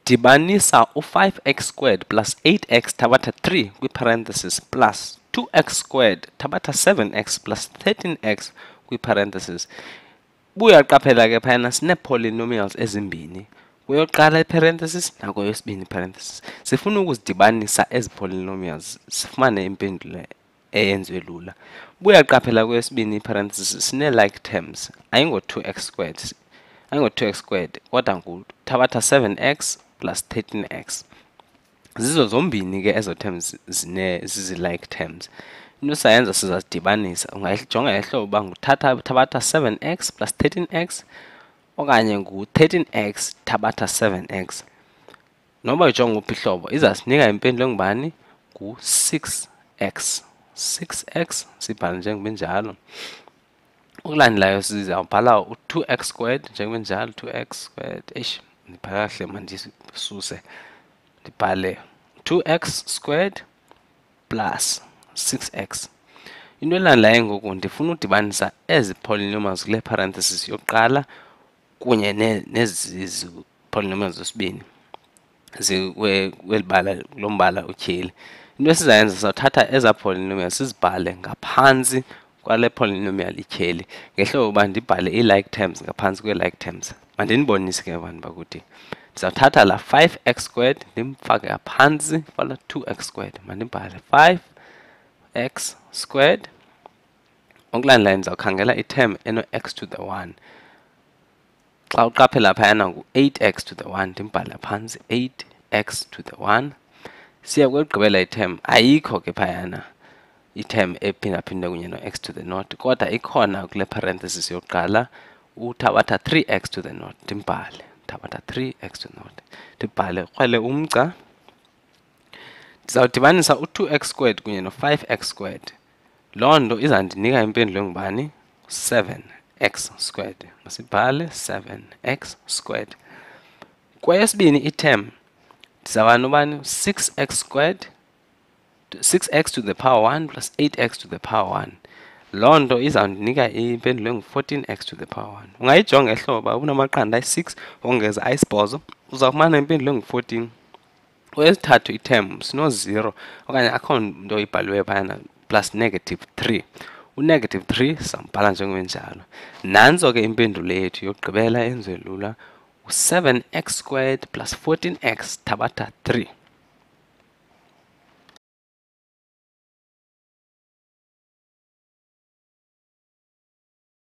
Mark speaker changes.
Speaker 1: dibanisa u5x squared plus 8x thabatha 3 kwi-parenthesis plus 2x squared thabatha 7x plus 13x kwi-parenthesis. Buyaqaphela ke phayana sinee-polynomials ezimbini, kweyokuqala i-parenthesis nakweyesibini i-parenthesis. Sifuna ukuzidibanisa ezi polynomials sifumane impendulo eyenziwe lula. Buyaqaphela kweyesibini i-parenthesis sinee-like terms, ayingo-2x squared, ayingo-2x squared kodwa nguthabatha 7x plus 13x. Zizo zombini ke ezo terms zizi-like terms. Into sayenza sizazidibanisa, ungayijonga ngehlobo uba thabatha 7x plus 13x okanye ngu-13x thabatha 7x. Noba ujonga nguphi ihlobo izasinika impendulo engubani? Ngu-6x. 6x sibhala njengoba njalo. Okulandelayo sizawubhala u-2x squared njengoba njalo, 2x squared. Ndibhala kahle mandisuse. Ndibhale 2x squared plus 6x. Into elandelayo ngoku ndifuna udibanisa ezi polynomials kule parenthesis yokuqala kunye nezi polynomials zesibini lo mbala utyheli. Into esizayenza sizawuthatha eza polynomials sizibhale ngaphantsi kwale polynomial ityheli ngehlobo uba ndibhale i-like terms ngaphantsi kwe-like terms. Mandinibonise ke abantu bakuthi ndizawuthatha la 5x squared ndimfake ngaphantsi kwala 2x squared. Mandibhale 5x squared. Okulandelayo ndizawukhangela i-term eno-x to the 1. Xa uqaphela phayana ngu-8x to the 1 ndimbhale phantsi 8x to the 1. Siya kwegqibela i-term, ayikho ke phayana i-term ephindaphindwe kunye no-x to the naught, kodwa ikhona kule parenthesis yokuqala uthabatha 3x to the naught ndimbhale, thabatha 3x to the naught ndibhale krwele umgca. Ndizawudibanisa u-2x squared kunye no-5x squared. Loo nto izandinika impendulo engubani? 7x squared. Masibhale 7x squared. Kweyesibini i-term ndizawuba nobani? 6x squared, 6x to the power 1 plus 8x to the power 1. Loo nto izawundinika impendulo engu-14x to the power 1. Ungayijonga ehlobo unamaqanda ayi-6 ongeza ayi-8 uzawufumana impendulo engu-14. Kweyesithathu i-term sino-0 okanye akho nto ibhaliweyo phayana plus negative 3. U-negative 3 sambhala njengobenjalo. Nantso ke impendulo yethu yokugqibela enziwe lula u-7x squared plus 14x thabatha 3.